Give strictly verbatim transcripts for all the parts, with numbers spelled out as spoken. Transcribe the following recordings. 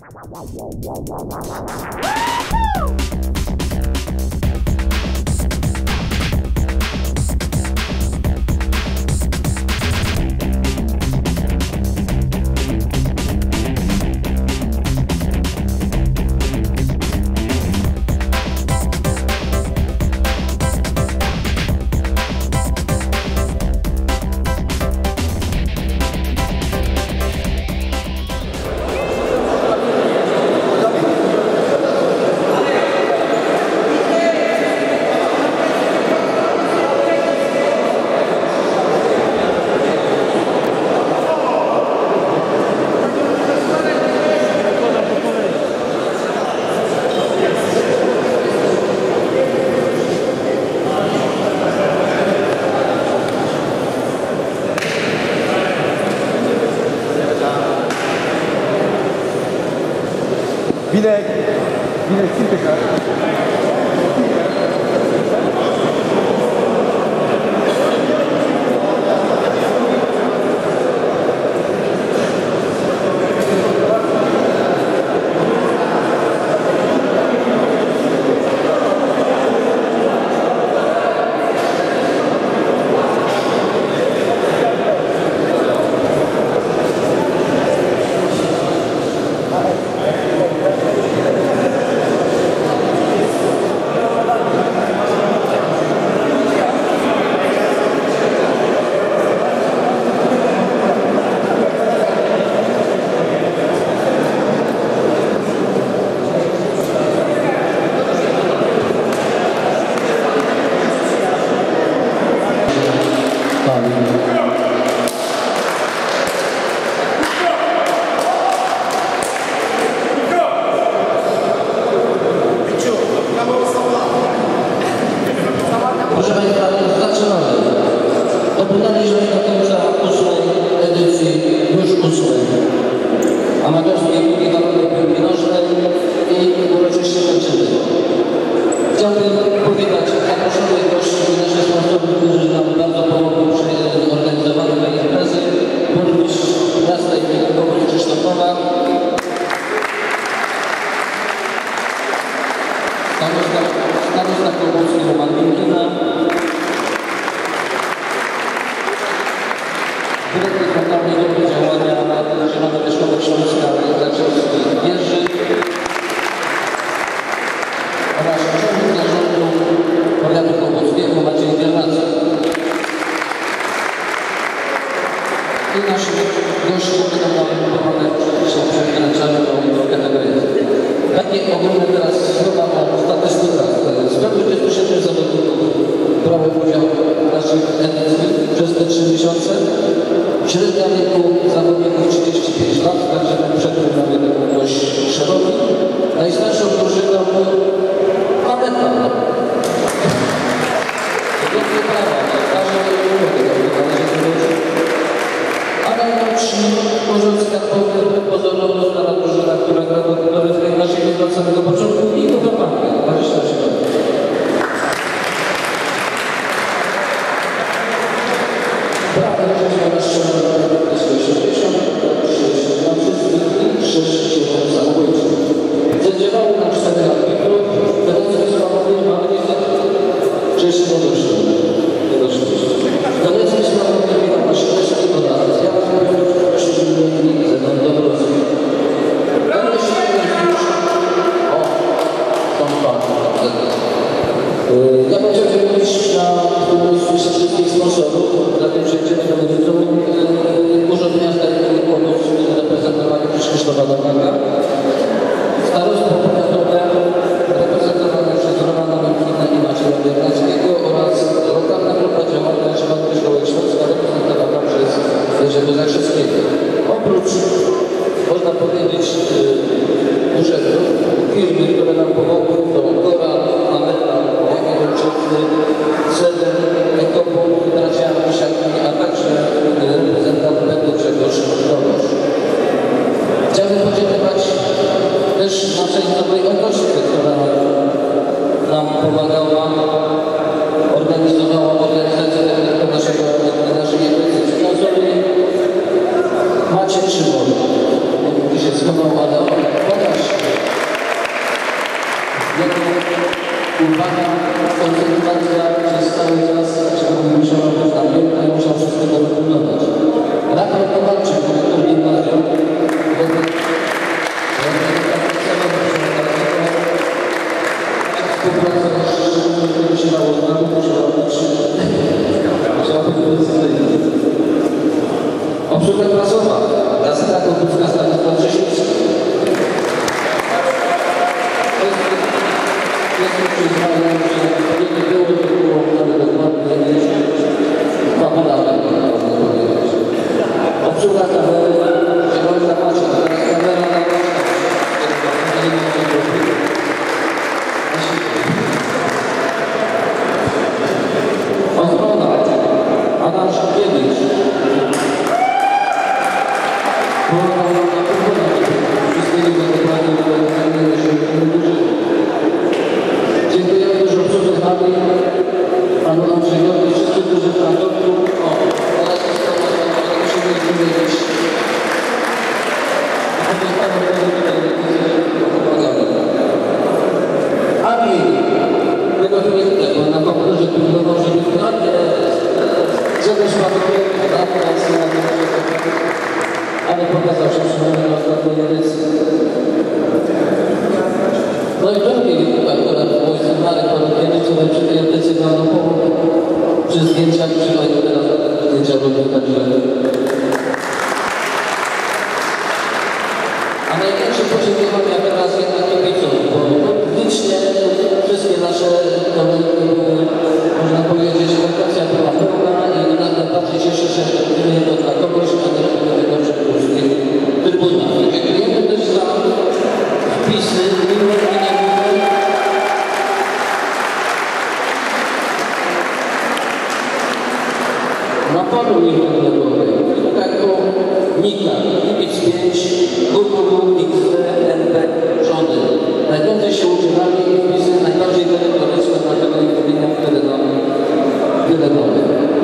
Winek, winek, cintyka. Proszę Państwa, zaczynamy. Dokonaliśmy do końca ósmej edycji, już ósmej, amatorskiej Ligi Narodowej Piłki Nożnej i uroczyście kończymy. Chciałbym powitać zaproszonych gości i naszych sponsorów, którzy nam bardzo pomogli przy organizowaniu tej imprezy. Burmistrz miasta imienia Krzysztofowa, starosta Kłobucki Roman Minkina, dyrektor Centralnej Grupy Działania Zielono-Wierzchołek Śląska Zaczewski Jerzy oraz członek zarządu powiatu kłobuckiego Maciej Biernacki. I nasi goście będą nam prowadzić się przekraczamy tą kategorię. Takie ogólne teraz słowa o statystykach. sto dwadzieścia siedem zawodników brało udział w naszej edycji przez te trzy miesiące. Średnia wieku zawodników trzydzieści pięć lat, także ten przekrój mamy dość szeroki. Najstarszą drużyną Ameta. Zgodnie prawa, każdy a najmłodsi urząd skarbowy pozorowo znana drużyna, która gra do tej naszej od samego początku i do banka, dwadzieścia trzy lat. Prawie rzeczywiście na osiemdziesiąt, sześćdziesiąt wszystkich i sześć samobójczych. Zadziewało nam cztery arbitrów, będących słabowymi mamy niestety wcześniej nie doszło. Nie doszło. Będących słabowymi mamy siedemdziesiąt lat. Ja mam powiedzieć, że siedemdziesiąt ze mną Dobrowski. O, są pan. Ja bym chciał powiedzieć na miejscu wszystkich sponsorów, zatem przejdziemy do medycynu. Urząd Miasta i Kłodów, reprezentowany przez Krzysztofa Domaka. Starostwo powiatowe reprezentowane przez Romana Minkina i Macieja Biernackiego oraz lokalna grupa działania Zielono-Wierzchołek Śląska reprezentowana przez Jerzego Zakrzewskiego. Oprócz, można powiedzieć, dużego firmy, które nam pomogły, to Gora, Ameta, Jagiellończycy, Ceder, Ekopol, Hydracja, Miszaki, a także reprezentant Grzegorz Donosz. Chciałbym podziękować uwaga, koncentracja przez cały czas, żeby musiała być napięta i musiał wszystkiego wybudować. Rafał Kowalczyk, który gimnazjum, współpraca z się mało znaku, musiała być decyzyjna. Obsługa prasowa, Gazeta Gotówka, Stanisław Rzesiewski. Jest to przyznanie, że nie byłoby to było nawet dokładnie niż fabularne, można powiedzieć. Obsługa kamery, Zielona Macie, teraz kamera na ochrona, Adam Szybkiewicz. Dziękujemy dużo obsłudze z nami, panu Andrzejowi i wszystkim dużym transportu. O, teraz jest to, że musimy powiedzieć. Ami, tego nie widzę, bo na komputerze pilnował, żeby wkładnie, żeby szpadły, tak, ale pokazał się przynajmniej na ostatniej edycji. No i drugi akurat mój syn Marek Palukiewicz, który przy tej edycji miał na połowę przy zdjęciach, przynajmniej teraz zdjęcia robił, także... A największe podziękowania teraz jednak kibicom, bo licznie wszystkie nasze kolejne były, można powiedzieć, lokacja była pełna i nawet bardziej cieszę się, że nie to dla kogoś, a nie dla tego, że po prostu trybunach. Dziękujemy też za wpisy, miłe i niemiłe. Na polu niewątpliwie, taką Nika, Lipic pięć, Google, X D, N P, żony. Najwięcej się używali wpisy najbardziej merytoryczne na tego gminach, które nam wydawały.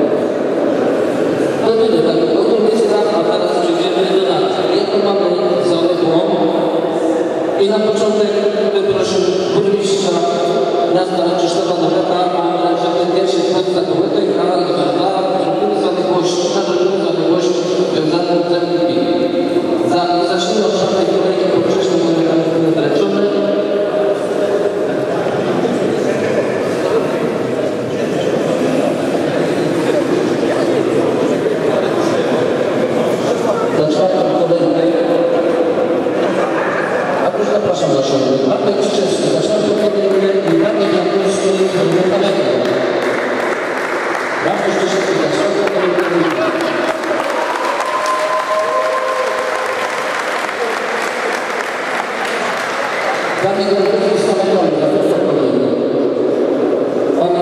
To tyle, tak, ogólnie stan, a teraz przejdziemy do nas. Jak mamy zaległą i na początek wyproszę burmistrza miasta Krzysztofa Nowaka, żeby pierwszy skład zakołytek, a dla zrobimy zaległości, na zrobimy zaległości związane z M P. Zacznijmy od żadnej kolejki, bo wcześniej były tam wyleczone. Za czwartą kolejkę. A już zapraszam za siebie. Bartek Krzyżewski, za czwartą kolejkę i Bartek Jankowski, zrobił kalekę. Bartek Krzyżewski, za czwartą kolejkę. Bartek Jankowski, samotony, za pierwszą kolejkę. Ona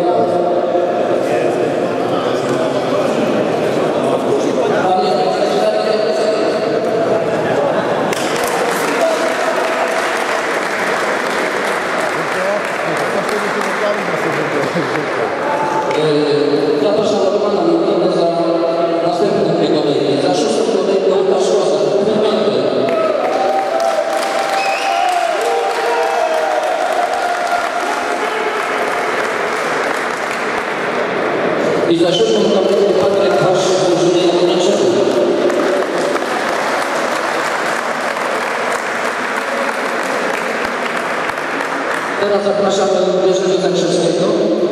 zapraszam do pana Miłana za następną kolejkę. Za szóstą kolejkę Łukasz Łazar. I za siódmą kolejkę Patryk Wasz z drużyny Jaworzniczego. Teraz zapraszamy Jerzego Zakrzewskiego.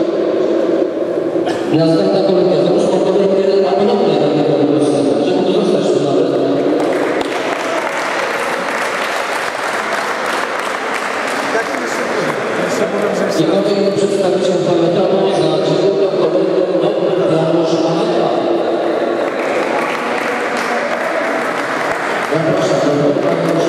Następna kolejka, za ósmą kolejkę, a ponownie na tego Jankowskiego. Żeby tu zostać tu nawet. I kolejny przedstawiciel pamiętamy za dziewiątą kolejkę Norbert Janusz Maneta. Zapraszam do Janusz.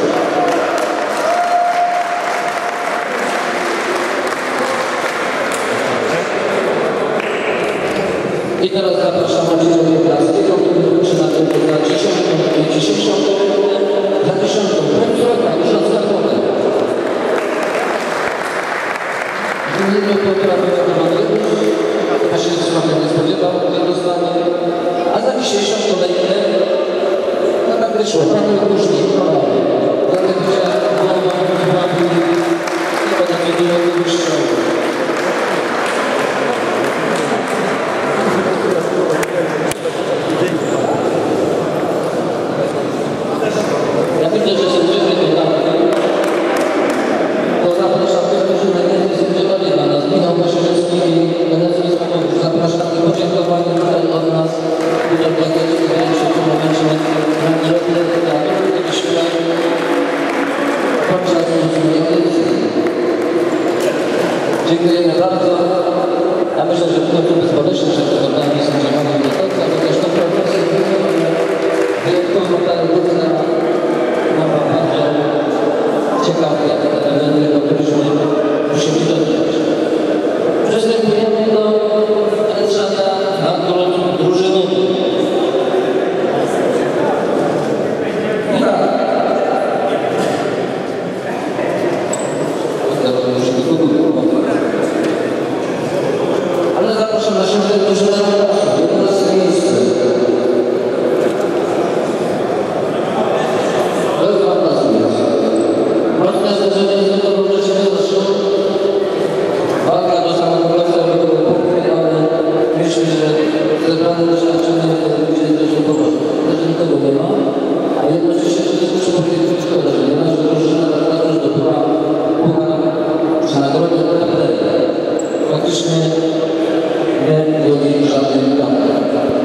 I teraz zapraszam Macieja Pietrowskiego, który wróci na ten za dziesiątą, dzisiejszą kolejkę, za dziesiątą, profesora Urząd Skarbowy. W imieniu Piotra Wojewódzkiego podczas ósmej edycji. Dziękujemy bardzo. Ja myślę, że w końcu bezboleśnie przed wyborami sędziowano do końca, chociaż to proces wyjątkowo klarowna mowa bardzo ciekawe elementy, o których musimy dotknąć. Przystępujemy do wręczania nagród drużynowych. I tak. Ale zapraszam na siebie drużynę na jedenaste miejsce. Mocne zderzenie z tego rzeczywistością. Walka do samego końca były punkty, ale myślę, że zebrane doświadczenie będzie dużo poważne. Zresztą tego nie ma, a jednocześnie to jest muszę powiedzieć szkoda, że nie ma, że drużyna tak naprawdę zdobyła puchar czy nagrodę P D. Faktycznie nie robi żadnych danych.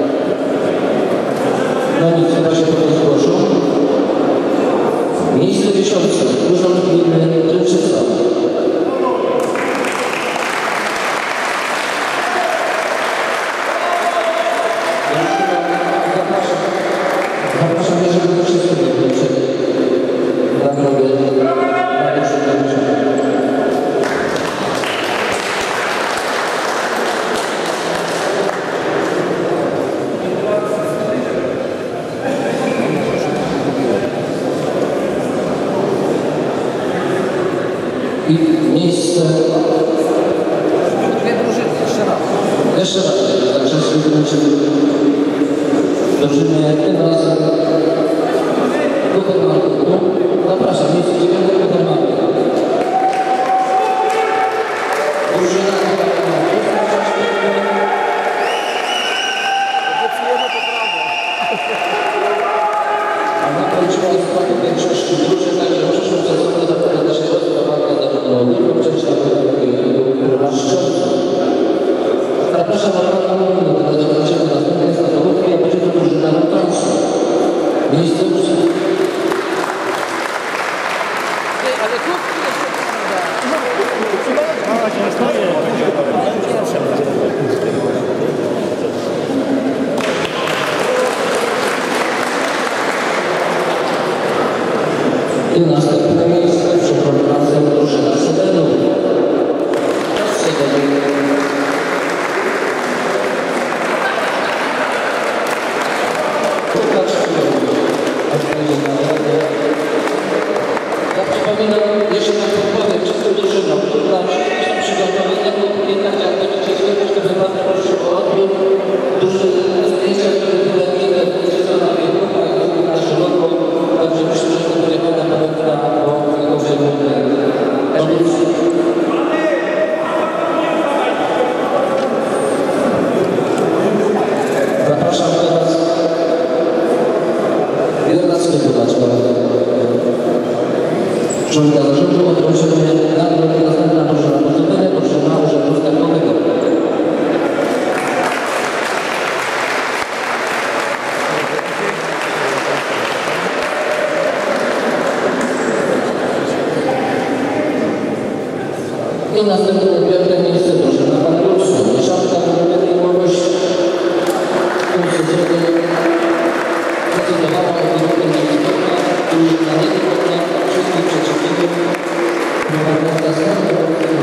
No nic, chyba się potem zgłoszą. Miejsce tysiące, urząd gminy Tręczyca. Zapraszam, zapraszam, żeby do wszystkiego wrócić nagrody na duszy Tręczyca. I miejsce... Dwie drużyny, jeszcze raz. Jeszcze raz, także spróbujemy drużyny tym razem Gutermarku. Zapraszam, miejsce dziewiąte Gutermarku. Drużyna Gutermarku. Obiecujemy poprawę. A na końcu składu większości drużyn, także w przyszłym sezonie zapowiada się rozwój walka zawodowa, część króla Szczęścia. Zapraszam na pana Młynę, do zobaczenia następnej statowówki, a będzie to drużyna na transu. Miejsce ósme. Ale krótki jeszcze I następne miejsce przed konferencją drużyna Sedenu. Sedenu. Pokaż odpowiedź na radę. Ja przypominam, jeszcze tak powiem, wszystkim drużynom, które są przygotowane, jednak jak będziecie skończyć, to bym bardzo prosił o odbiór drużyny zdjęcia, które były inne, będzie to na wielu, a jak na szeroko, także myślę, że to będzie pewna pamiętka, bo tego się mówię. Zapraszam teraz jedenastego Baczka. Członka zarządu o wręczenie nagrody następna drużyna pozowania otrzymała urzędu skarbowego. I następne piąte miejsce drużyna Pana Luksu. Mieszanka wyrobienia miłości. W tym sezonie zdecydowała o wyrobieniu nieistotna, którzy na nieistotna wszystkich przeciwników prowadząca stronę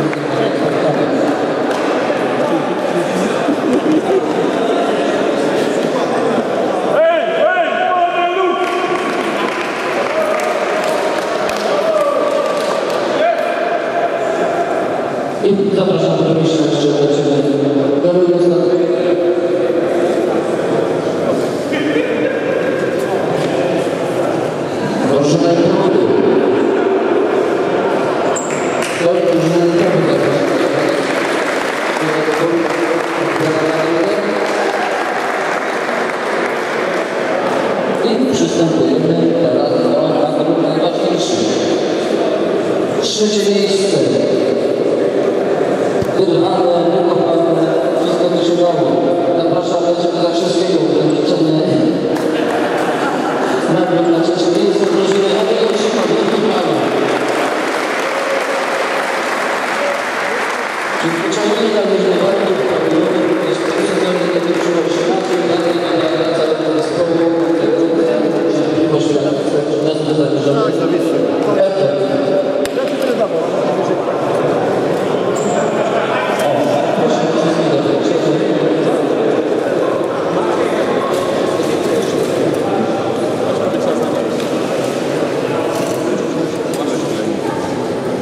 i zapraszam do miejsca, że będziemy darując na proszę na powodu. To już nie naprawdę i przystępujemy teraz do nagród najważniejszych. Trzecie miejsce. Wyrwane, wykopane, wszystko to się dało. Zapraszamy Ciebie za wszystkiego, wręczenie nagród na trzecie miejsce drużyny, a tego się ma wielki prawo.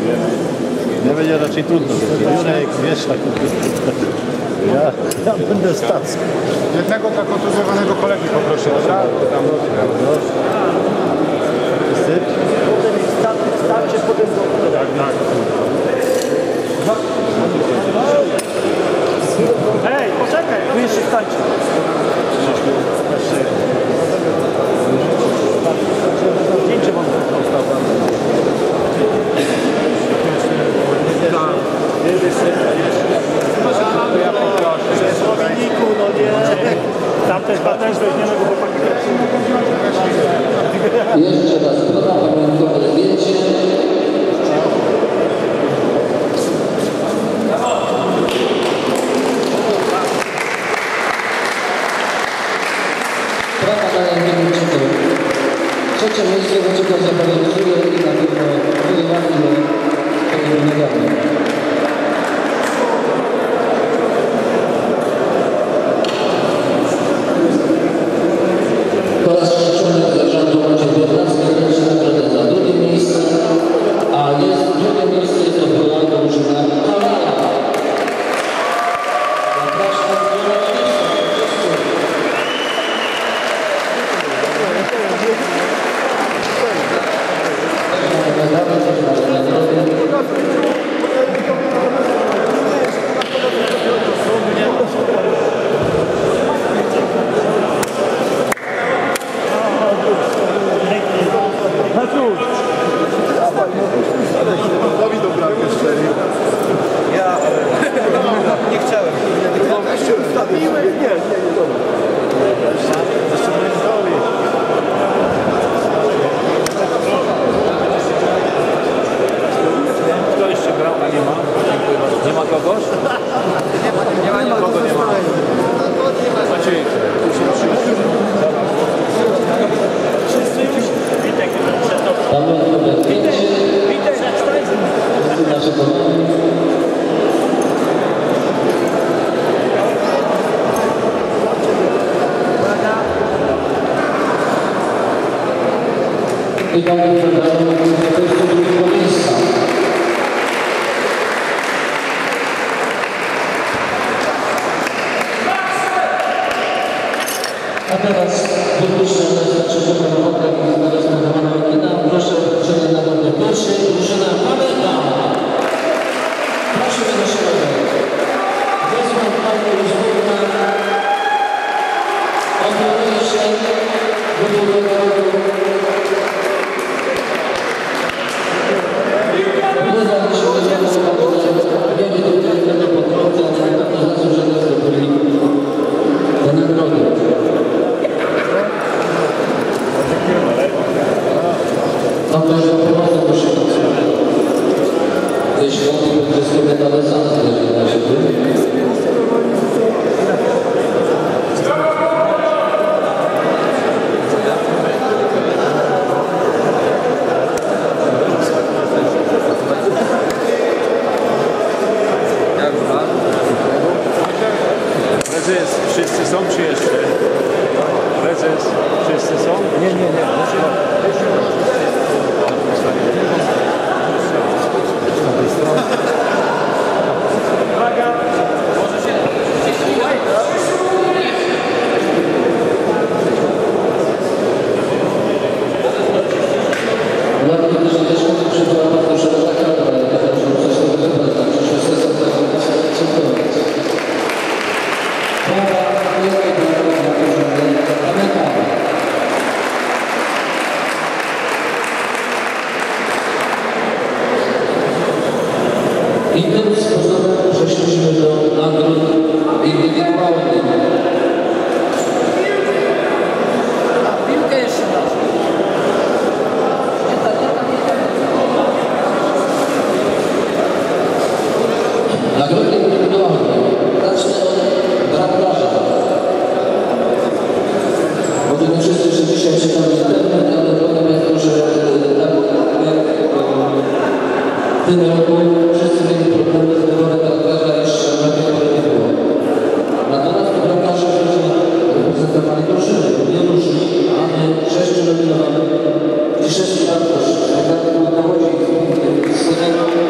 Nie będzie raczej trudno. Jurek, wiesz, tak. Ja, ja będę stacją. Jednego tak kontuzjowanego kolegi poproszę, dobra? Tam, Starcie potem do... Tak, tak. Ej, poczekaj, tu jeszcze starcie. Zdjęcie mam postawę. ja poproszę. W Słoweniku, no nie. Tam też też weźmiemy go chłopaki. Jeszcze raz program pamiątkowe zdjęcie. Prawa na najmniejszego. Trzecie miejsce do czego zobowiązuje i na pewno wpływami do tego wymaganiu. Po raz trzeci zarządu Maciej Biednacki wręczy nagrodę za drugie miejsce, a jest drugie miejsce jest odwołana do drużyna Kamila. Zapraszam do Dawid do bramkę strzelił. Ja nie chciałem. Ja się ustawiłem. Nie, nie, nie, dobra. Jeszcze będzie doli. Kto jeszcze grał, a nie ma? Nie ma kogoś? Nie ma nikogo, nie ma. Maciej, tu są trzy. Wszyscy już? Witek, przed tobą. pamiątkowe zdjęcie. Witek, Nasze kochani. I mamy wybraną do drugiego miejsca. A teraz wypuszczę trzeciego roboka i rozpoznawana kina. Proszę o wręczenie nagrody pierwszej drużyna Pamela. Proszę do środek. Wezmę panią Uzburna. Odwołuje się do drugiego roku. Nie da się nie wiemy jednego po drodze, ale na pewno zasłużone zdobyli te nagrody. Mam też pomocę do szybicy. Jeśli on nie będzie sobie medale sam zależy na siebie. Prezes, wszyscy są czy jeszcze? Prezes, wszyscy są? Nie, nie, nie. Uwaga! Może się... Ładnie też też przybyła bardzo szeroka kadra, ale to też muszę sobie wybrać na przyszły sezon, tak więc dziękuję. Prawa wielkiej drogi na porządek Kameka. I tym sposobem przeszliśmy do nagród indywidualnych. Piłkę jeszcze raz. Nagrody indywidualne. Zacznę od bramkarza. Może nie wszyscy jeszcze dzisiaj czytamy internet, ale natomiast to, że w tym roku wszyscy mieli problemy z wyborem bramkarza, jeszcze na wiele nie było. Natomiast bramkarze, którzy reprezentowali drużynę, nie różni, mamy sześciu nominowanych i sześciu bramkarzy. Tak jak było na Łodzi z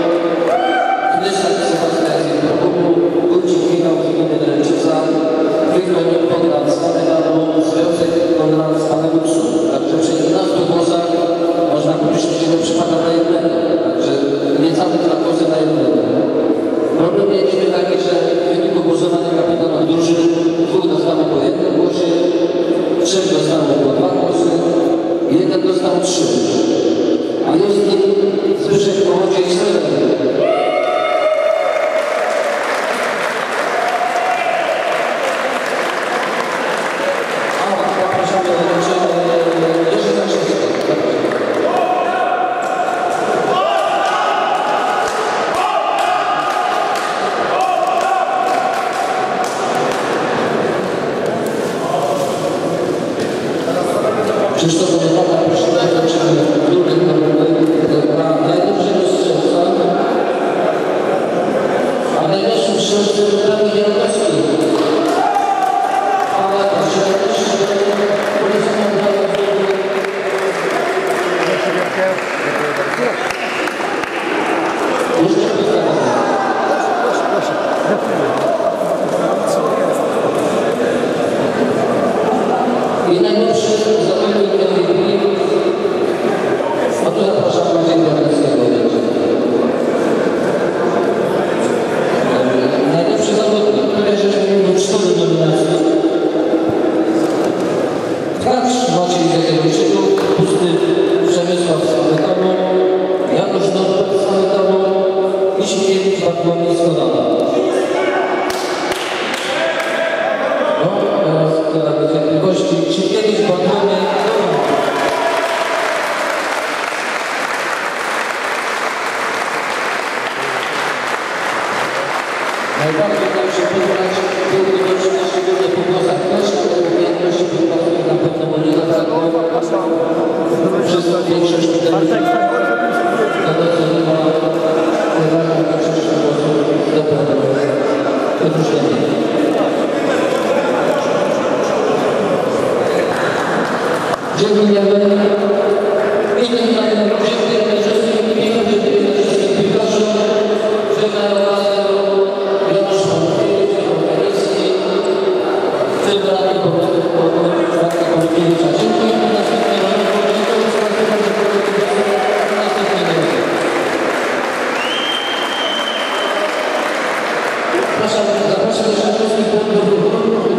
Zbyszek Kołodziejski. Krzysztof Wojewóda, proszę bardzo, czyli drugi na najlepszego strzelca, a najlepszym strzelcem Dawid Jankowski. Ale średniość polecenia brawa. Jeszcze pytanie. I najlepszy zawodnik M V P, a tu zapraszam na dzień Jankowskiego. Najlepszy zawodnik, który rzecz miał cztery nominacje. Tkacz Maciej Zakiewicz, Pusty Przemysław z Pamiętową, Janusz Norbert z Pamiętową i Sienkiewicz Bartłomiej z Konada. No, teraz składamy cierpliwości. Sienkiewicz Bartłomiej z Konada. Najbardziej nam się podobać był widoczny szczególnie po głosach też, ale umiejętności wypadków na pewno mu nie zabrakło. Przez większość tutaj nadoceniła wyraźnie większość głosów do pewnego wyróżnienia. Dziękujemy. Innym najlepszym dziękujemy wszystkim piłkarzom, wszystkim piłkarzom, że mają okazję Janusz Wątkiewicz, Wątkiewicki, w tym rady Władka Wątkiewicza. Dziękujemy następnego roku. Dziękuję z Państwa bardzo serdecznie. Następnego roku. Zapraszam, zapraszam jeszcze wszystkich do